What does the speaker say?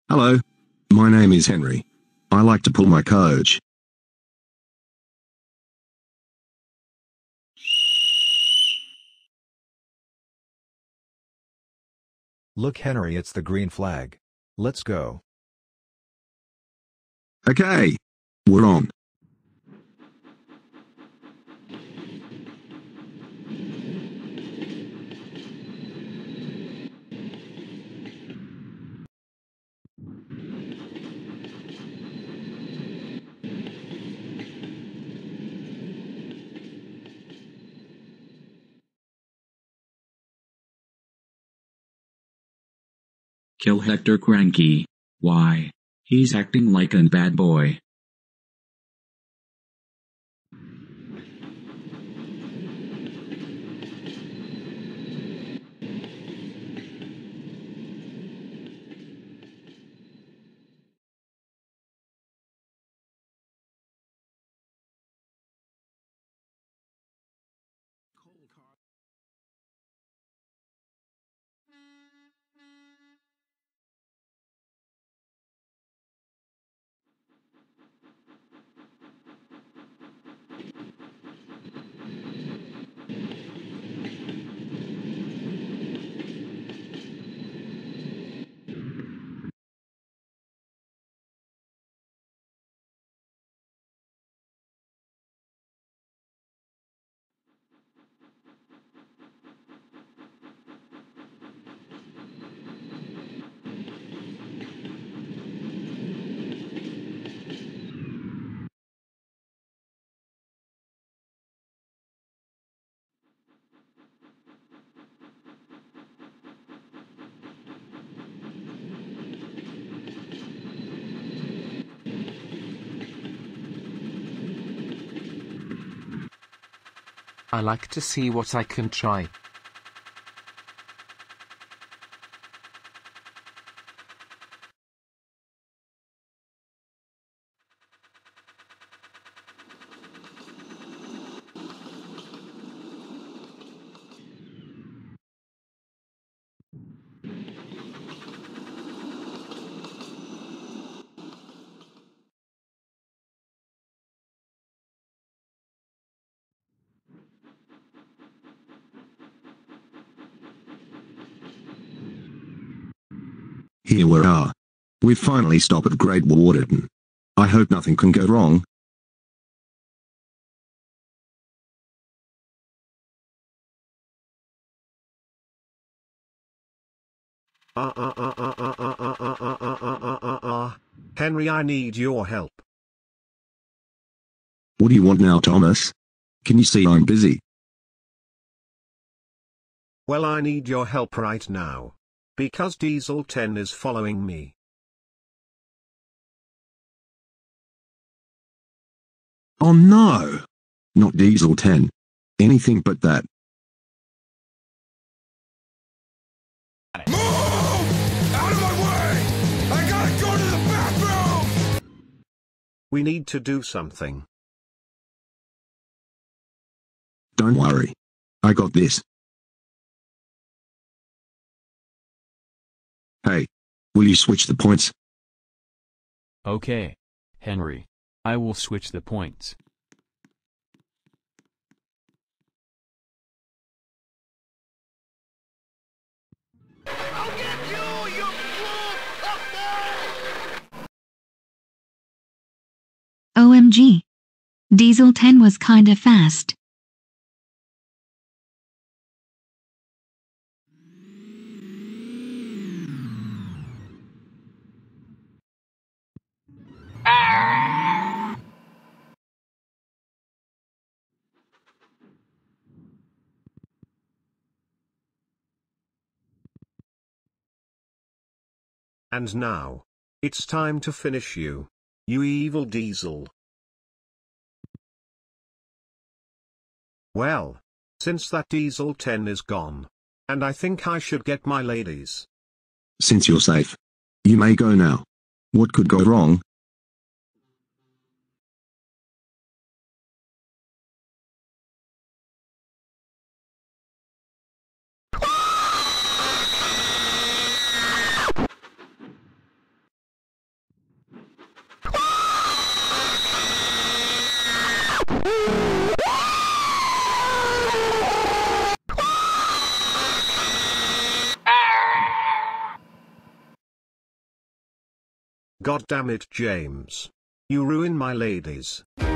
Hello. My name is Henry. I like to pull my coach. Look, Henry, it's the green flag. Let's go. Okay. We're on. Kill Hector Cranky. Why? He's acting like a bad boy. I like to see what I can try. Here we are. We've finally stopped at Great Warden. I hope nothing can go wrong. Henry, I need your help. What do you want now, Thomas? Can you see I'm busy? Well, I need your help right now. Because Diesel 10 is following me. Oh no! Not Diesel 10. Anything but that. Move! Out of my way! I gotta go to the bathroom! We need to do something. Don't worry. I got this. Hey, will you switch the points? Okay, Henry. I will switch the points. I'll get you, you fool! OMG. Diesel 10 was kinda fast. And now, it's time to finish you. You evil Diesel. Well, since that Diesel 10 is gone. And I think I should get my ladies. Since you're safe, you may go now. What could go wrong? God damn it, James. You ruin my ladies.